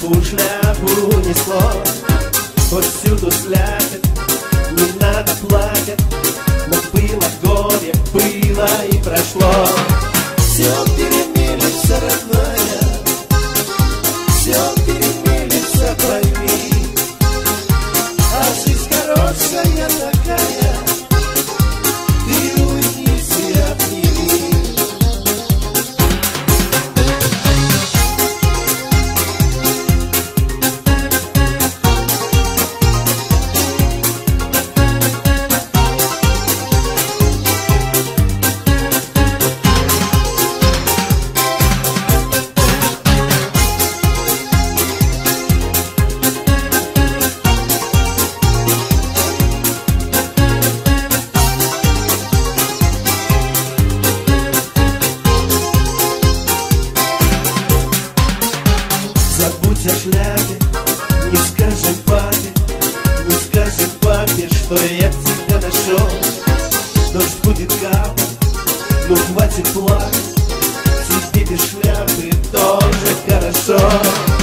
шляпу несло. Повсюду слякоть, не надо плакать, но было горе, было и прошло. Все перемелится, родная, все перемелится, пойми. А жизнь хорошая такая, ты уйдись и обними. Забудь о шляпе, не скажем папе, не скажем папе, что я тебя нашел. Дождь будет капать, ну хватит плакать, тебе без шляпы тоже хорошо.